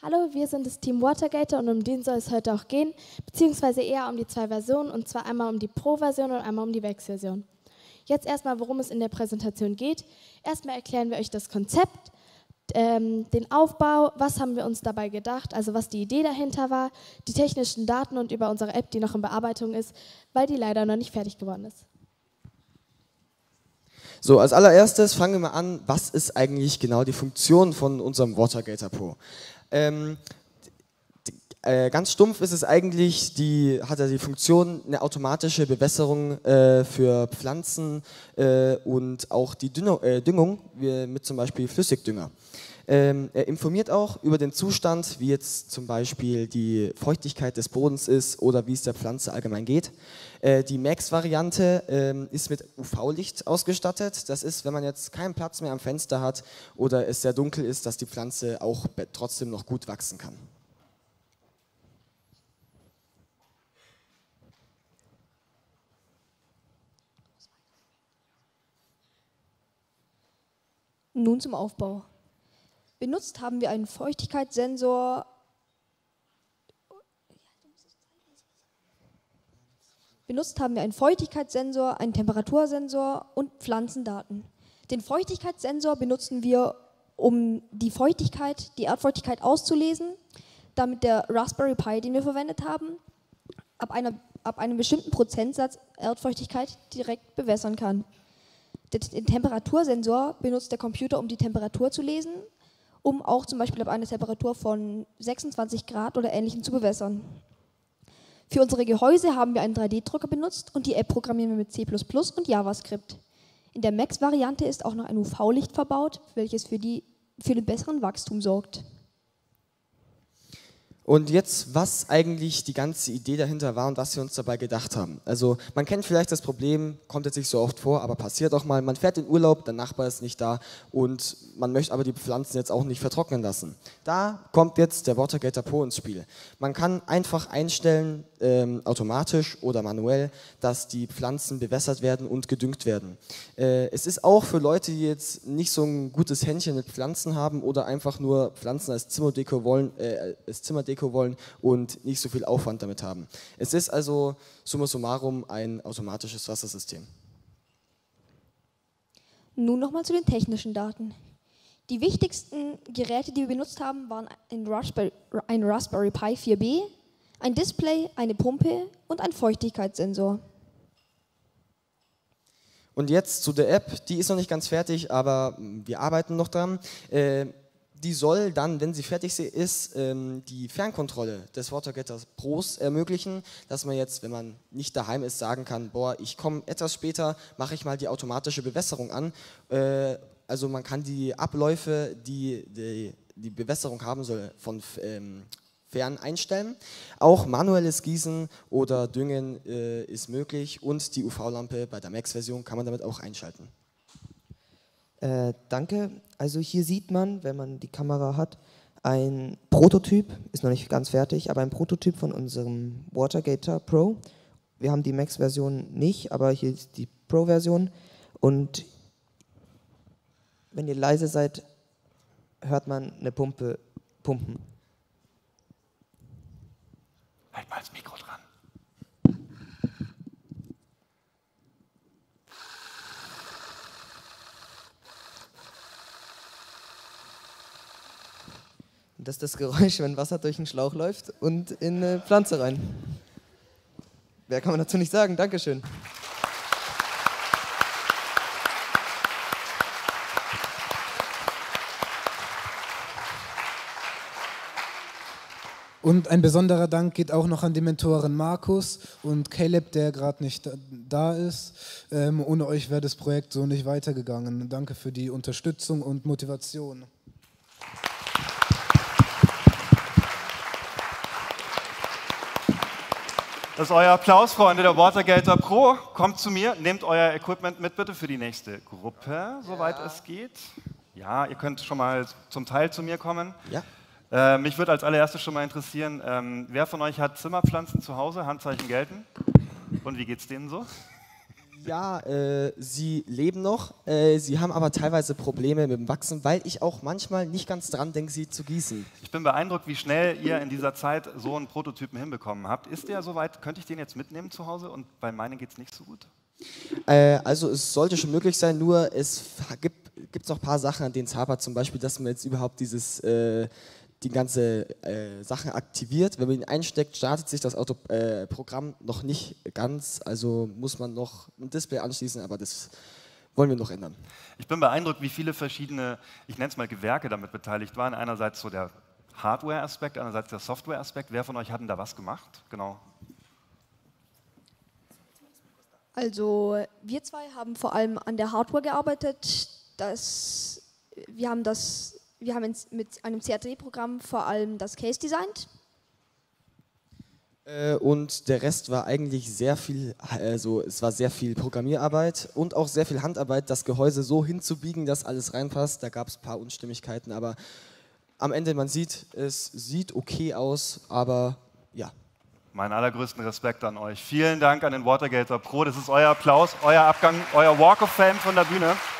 Hallo, wir sind das Team Watergator und um den soll es heute auch gehen, beziehungsweise eher um die zwei Versionen, und zwar einmal um die Pro-Version und einmal um die Vex-Version. Jetzt erstmal, worum es in der Präsentation geht. Erstmal erklären wir euch das Konzept, den Aufbau, was haben wir uns dabei gedacht, also was die Idee dahinter war, die technischen Daten und über unsere App, die noch in Bearbeitung ist, weil die leider noch nicht fertig geworden ist. So, als allererstes fangen wir mal an, was ist eigentlich genau die Funktion von unserem Watergator Pro? Ganz stumpf ist es eigentlich, hat er die Funktion, eine automatische Bewässerung für Pflanzen und auch die Düngung mit zum Beispiel Flüssigdünger. Er informiert auch über den Zustand, wie jetzt zum Beispiel die Feuchtigkeit des Bodens ist oder wie es der Pflanze allgemein geht. Die Max-Variante ist mit UV-Licht ausgestattet. Das ist, wenn man jetzt keinen Platz mehr am Fenster hat oder es sehr dunkel ist, dass die Pflanze auch trotzdem noch gut wachsen kann. Nun zum Aufbau. Benutzt haben wir einen Feuchtigkeitssensor, einen Temperatursensor und Pflanzendaten. Den Feuchtigkeitssensor benutzen wir, um die Erdfeuchtigkeit auszulesen, damit der Raspberry Pi, den wir verwendet haben, ab einem bestimmten Prozentsatz Erdfeuchtigkeit direkt bewässern kann. Den Temperatursensor benutzt der Computer, um die Temperatur zu lesen, um auch zum Beispiel ab einer Temperatur von 26 Grad oder Ähnlichem zu bewässern. Für unsere Gehäuse haben wir einen 3D-Drucker benutzt und die App programmieren wir mit C++ und JavaScript. In der Max-Variante ist auch noch ein UV-Licht verbaut, welches für den besseren Wachstum sorgt. Und jetzt, was eigentlich die ganze Idee dahinter war und was wir uns dabei gedacht haben. Also man kennt vielleicht das Problem, kommt jetzt nicht so oft vor, aber passiert auch mal, man fährt in Urlaub, der Nachbar ist nicht da und man möchte aber die Pflanzen jetzt auch nicht vertrocknen lassen. Da kommt jetzt der Watergator Pro ins Spiel. Man kann einfach einstellen, automatisch oder manuell, dass die Pflanzen bewässert werden und gedüngt werden. Es ist auch für Leute, die jetzt nicht so ein gutes Händchen mit Pflanzen haben oder einfach nur Pflanzen als Zimmerdeko wollen und nicht so viel Aufwand damit haben. Es ist also summa summarum ein automatisches Wassersystem. Nun nochmal zu den technischen Daten. Die wichtigsten Geräte, die wir benutzt haben, waren ein Raspberry Pi 4B, ein Display, eine Pumpe und ein Feuchtigkeitssensor. Und jetzt zu der App, die ist noch nicht ganz fertig, aber wir arbeiten noch dran. Die soll dann, wenn sie fertig ist, die Fernkontrolle des Watergator Pros ermöglichen, dass man jetzt, wenn man nicht daheim ist, sagen kann, boah, ich komme etwas später, mache ich mal die automatische Bewässerung an. Also man kann die Abläufe, die Bewässerung haben soll, von fern einstellen. Auch manuelles Gießen oder Düngen ist möglich und die UV-Lampe bei der Max-Version kann man damit auch einschalten. Danke. Also hier sieht man, wenn man die Kamera hat, ein Prototyp, ist noch nicht ganz fertig, aber ein Prototyp von unserem Watergator Pro. Wir haben die Max-Version nicht, aber hier ist die Pro-Version. Und wenn ihr leise seid, hört man eine Pumpe pumpen. Halt mal das Mikro dran. Das ist das Geräusch, wenn Wasser durch einen Schlauch läuft und in eine Pflanze rein. Mehr kann man dazu nicht sagen. Dankeschön. Und ein besonderer Dank geht auch noch an die Mentoren Markus und Caleb, der gerade nicht da ist. Ohne euch wäre das Projekt so nicht weitergegangen. Danke für die Unterstützung und Motivation. Das ist euer Applaus, Freunde der Watergator Pro. Kommt zu mir, nehmt euer Equipment mit bitte für die nächste Gruppe, soweit es geht. Ja, ihr könnt schon mal zum Teil zu mir kommen. Ja. Mich würde als allererstes schon mal interessieren, wer von euch hat Zimmerpflanzen zu Hause? Handzeichen gelten. Und wie geht's denen so? Ja, sie leben noch. Sie haben aber teilweise Probleme mit dem Wachsen, weil ich auch manchmal nicht ganz dran denke, sie zu gießen. Ich bin beeindruckt, wie schnell ihr in dieser Zeit so einen Prototypen hinbekommen habt. Ist der soweit, könnte ich den jetzt mitnehmen zu Hause? Und bei meinen geht es nicht so gut? Also es sollte schon möglich sein, nur es gibt noch ein paar Sachen, an denen es hapert. Zum Beispiel, dass man jetzt überhaupt die ganze Sachen aktiviert. Wenn man ihn einsteckt, startet sich das Programm noch nicht ganz. Also muss man noch ein Display anschließen, aber das wollen wir noch ändern. Ich bin beeindruckt, wie viele verschiedene, ich nenne es mal Gewerke, damit beteiligt waren. Einerseits so der Hardware-Aspekt, andererseits der Software-Aspekt. Wer von euch hat denn da was gemacht? Genau. Also wir zwei haben vor allem an der Hardware gearbeitet. Wir haben mit einem CAD-Programm vor allem das Case designt. Und der Rest war eigentlich sehr viel, also es war sehr viel Programmierarbeit und auch sehr viel Handarbeit, das Gehäuse so hinzubiegen, dass alles reinpasst. Da gab es ein paar Unstimmigkeiten, aber am Ende, man sieht, es sieht okay aus, aber ja. Meinen allergrößten Respekt an euch. Vielen Dank an den Watergator Pro. Das ist euer Applaus, euer Abgang, euer Walk of Fame von der Bühne.